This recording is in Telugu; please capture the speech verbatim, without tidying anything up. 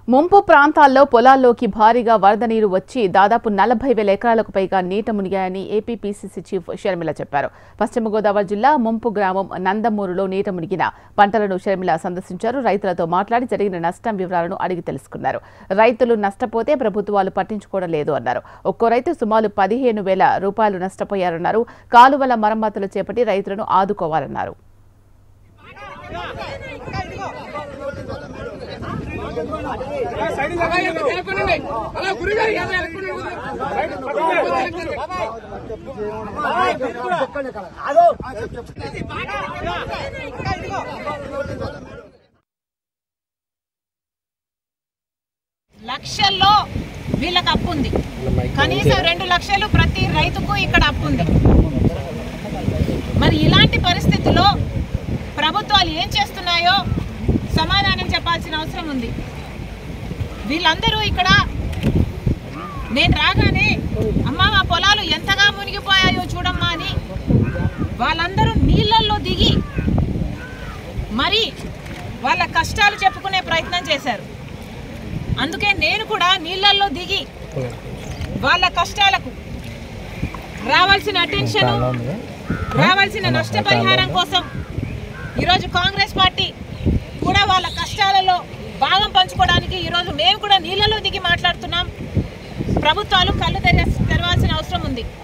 ముంపు ప్రాంతాల్లో పొలాల్లోకి భారీగా వరద నీరు వచ్చి దాదాపు నలభై వేల ఎకరాలకు పైగా నీట మునిగాయని ఏపీ పీసీసీ చీఫ్ షర్మిల చెప్పారు. పశ్చిమ గోదావరి జిల్లా ముంపు గ్రామం నందమూరులో నీట మునిగిన పంటలను షర్మిల సందర్శించారు. రైతులతో మాట్లాడి జరిగిన నష్టం వివరాలను అడిగి తెలుసుకున్నారు. రైతులు నష్టపోతే ప్రభుత్వాలు పట్టించుకోవడం లేదు అన్నారు. ఒక్కో రైతు సుమారు పదిహేను వేల రూపాయలు నష్టపోయారన్నారు. కాలువల మరమ్మతులు చేపట్టి రైతులను ఆదుకోవాలన్నారు. లక్షల్లో వీళ్ళకి అప్పు ఉంది. కనీసం రెండు లక్షలు ప్రతి రైతుకు ఇక్కడ అప్పు ఉంది. మరి ఇలాంటి పరిస్థితుల్లో ప్రభుత్వాలు ఏం చేస్తున్నాయో సమాధానం చెప్పాల్సిన అవసరం ఉంది. వీళ్ళందరూ ఇక్కడ నేను రాగానే అమ్మ మా పొలాలు ఎంతగా మునిగిపోయాయో చూడమ్మా అని వాళ్ళందరూ నీళ్ళల్లో దిగి మరి వాళ్ళ కష్టాలు చెప్పుకునే ప్రయత్నం చేశారు. అందుకే నేను కూడా నీళ్ళల్లో దిగి వాళ్ళ కష్టాలకు రావాల్సిన అటెన్షన్, రావాల్సిన నష్టపరిహారం కోసం ఈరోజు కాంగ్రెస్ పార్టీ కూడా వాళ్ళ కష్టాలలో భాగం పంచుకోవడానికి ఈరోజు మేము కూడా నీళ్ళలో దిగి మాట్లాడుతున్నాం. ప్రభుత్వాలు కళ్ళు తెరవాల్సిన అవసరం ఉంది.